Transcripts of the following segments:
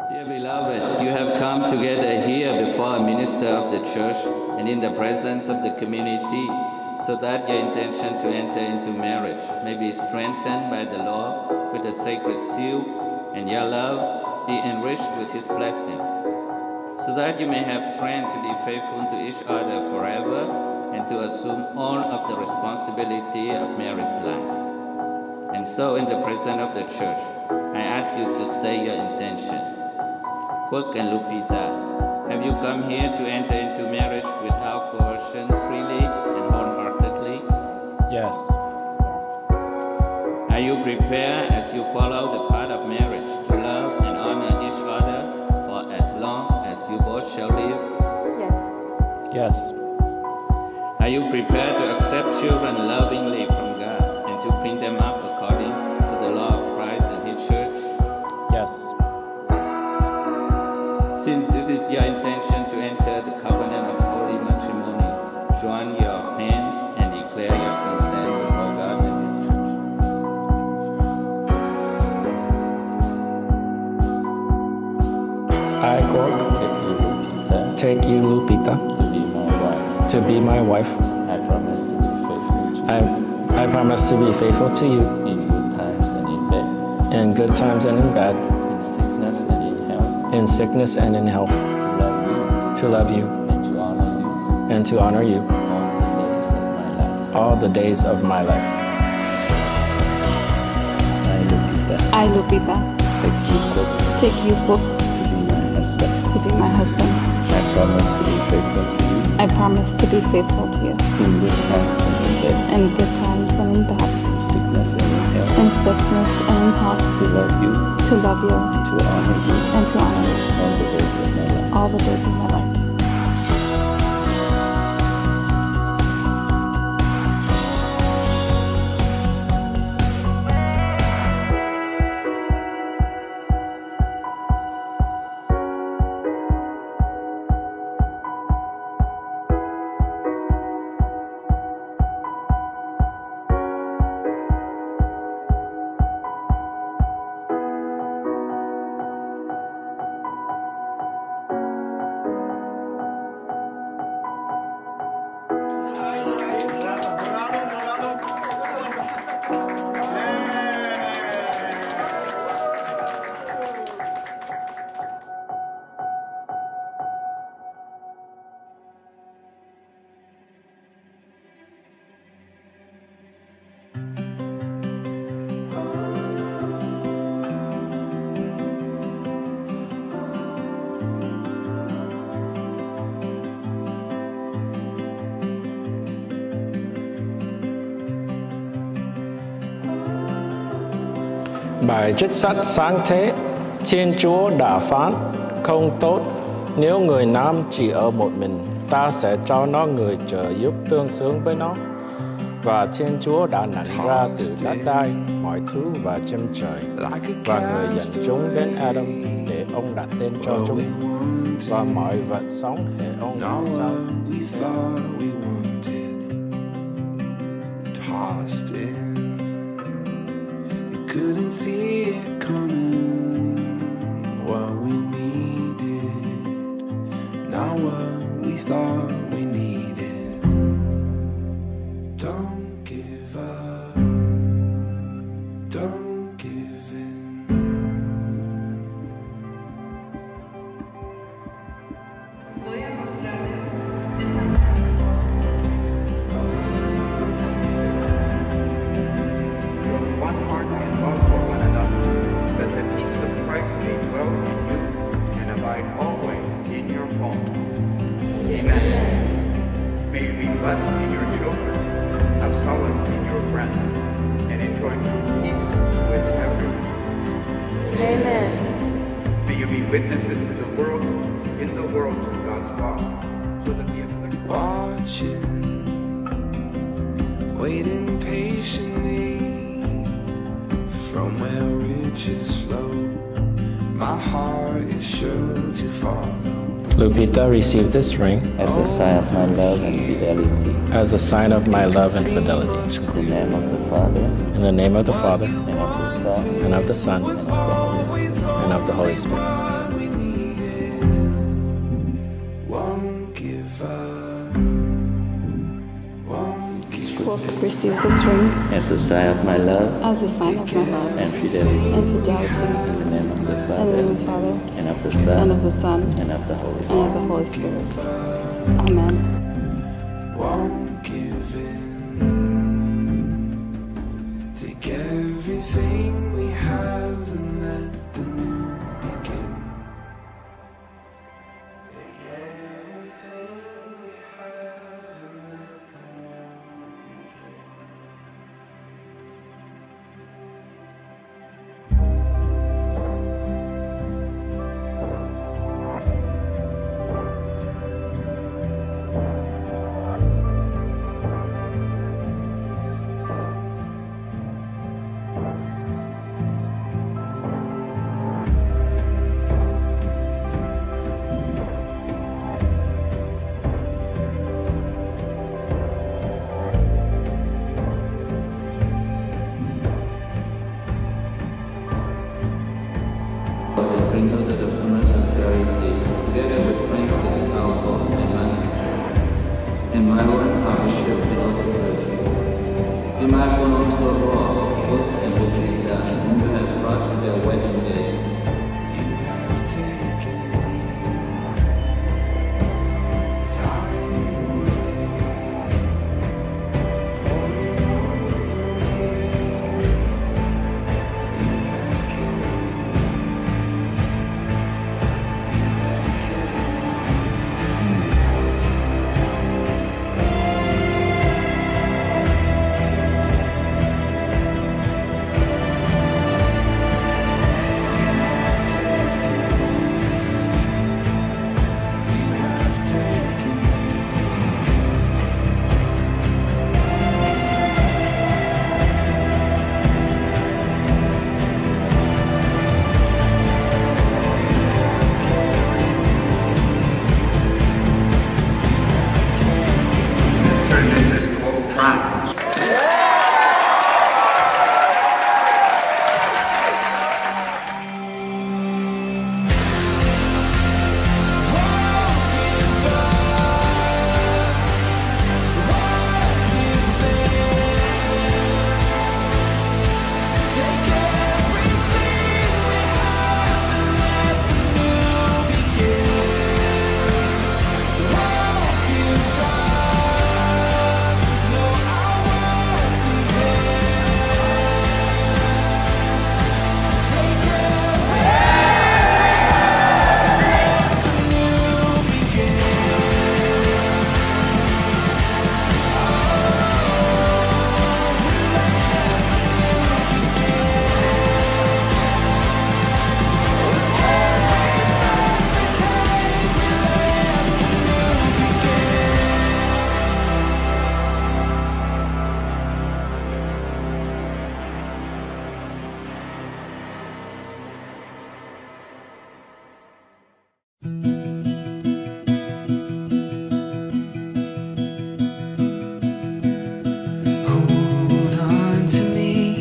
Dear beloved, you have come together here before a minister of the church and in the presence of the community, so that your intention to enter into marriage may be strengthened by the Lord with a sacred seal, and your love be enriched with His blessing, so that you may have strength to be faithful to each other forever and to assume all of the responsibility of married life. And so, in the presence of the church, I ask you to state your intention. Qouc and Lupita, have you come here to enter into marriage without coercion, freely and wholeheartedly? Yes. Are you prepared, as you follow the path of marriage, to love and honor each other for as long as you both shall live? Yes. Are you prepared to accept children lovingly from God and to bring them up according to the law of Christ and His church? Yes. Since it is your intention to enter the covenant of holy matrimony, join your hands and declare your consent before God and His church. I, Qouc, take you, Lupita, to be my wife. I promise to be faithful to you. I promise to be faithful to you in good times and in bad, in good times and in bad, in sickness and in health, in sickness and in health, to love you and to honor you, and to honor you all the days of my life. I, Lupita, take you, Qouc, to be my husband. I promise to be faithful to you. I promise to be faithful to you In good times and in bad. in good times and in bad, In sickness and in health. in sickness and in health, To love you. to love you And to honor you. and to honor you All the days of my life. all the days of my life. Bài trích sách Sáng Thế, Thiên Chúa đã phán không tốt nếu người nam chỉ ở một mình, ta sẽ cho nó người trợ giúp tương xứng với nó. Và Thiên Chúa đã nặn ra từ đất đai mọi thứ và chim trời, và người dẫn chúng đến Adam để ông đặt tên cho chúng, và mọi vật sống để ông nói sau. Couldn't see it coming. What we needed, not what we thought we needed. Don't give up. Don't give in. Voy a mostrarles el one heart and love for one another, that the peace of Christ may dwell in you and abide always in your home. Amen. May you be blessed in your children, have solace in your friends, and enjoy true peace with everyone. Amen. May you be witnesses to the world, in the world to God's law, so that the afflicted Watching, waiting patiently. From where riches flow, my heart is sure to follow. Lupita received this ring as a sign of my love and fidelity. as a sign of my love and fidelity. In the name of the Father, In the name of the Father, and of the Son, and of the Son, and of the Holy Spirit. and of the Holy Spirit. receive this ring as a sign of my love as a sign of my love and fidelity. and fidelity. In the name of the In the Father, name of the Father, and of the and Son, of the Son, and of the Holy and of Spirit. the Holy Spirit. Amen. Won't give in. Take everything we have and let the new begin. Take everything we have and let the new begin. Bring out the fullness of charity, together with Francis Albo and Myron, our Bishop and all the clergy. Be mindful also of Qouc and Lupita, whom you have brought to their wedding day. You have taken me time away, pouring over me. You have carried me. You have carried Mr. and Mrs. Qouc Lupita. Hold on to me,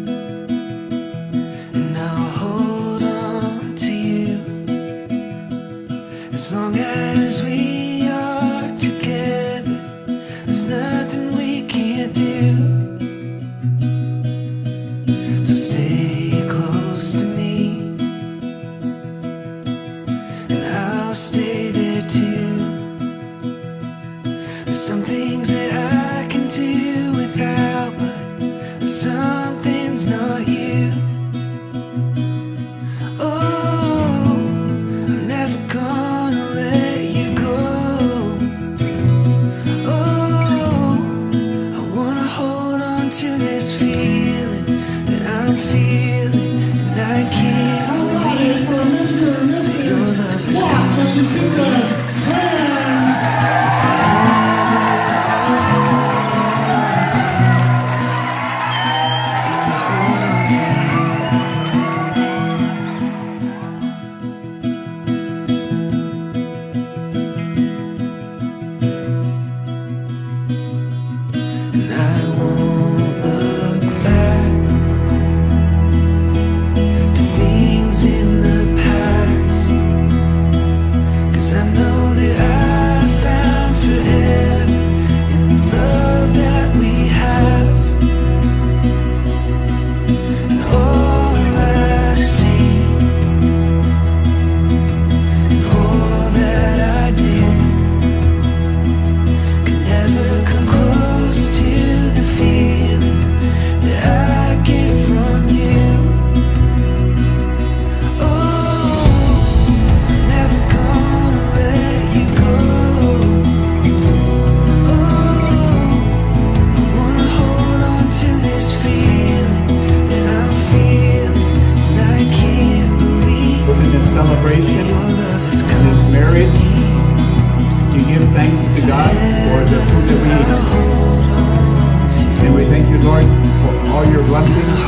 and I'll hold on to you. As long as we are together, there's nothing we can't do. So stay close to me, and I'll stay there too. There's some things that I can do without, but something's not you. Oh, I'm never gonna let you go. Oh, I wanna hold on to this feeling that I'm feeling, and I can't believe that your love has come to celebration, this marriage, to give thanks to God for the food that we eat. And we thank you, Lord, for all your blessings.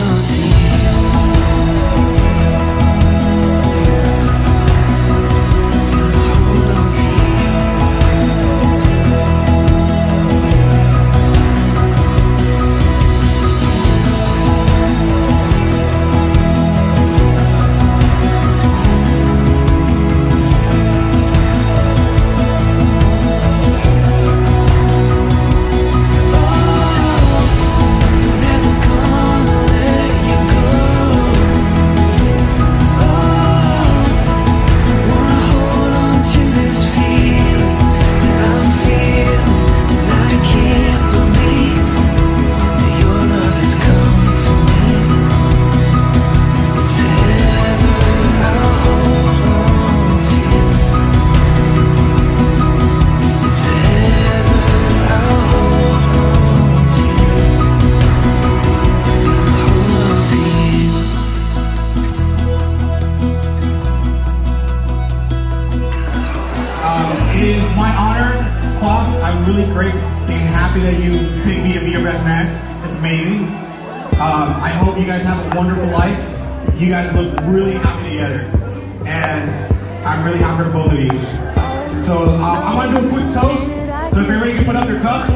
It is my honor, Qouc. I'm really great and happy that you picked me to be your best man. It's amazing. I hope you guys have a wonderful life. You guys look really happy together. And I'm really happy for both of you. So I'm going to do a quick toast. So if everybody can put up their cups.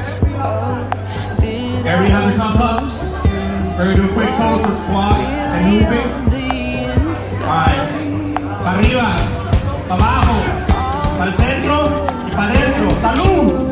Everybody have their cups up. We're going to do a quick toast for Qouc and Lupe. Alright. Para arriba, para abajo, para el centro y para adentro. ¡Salud!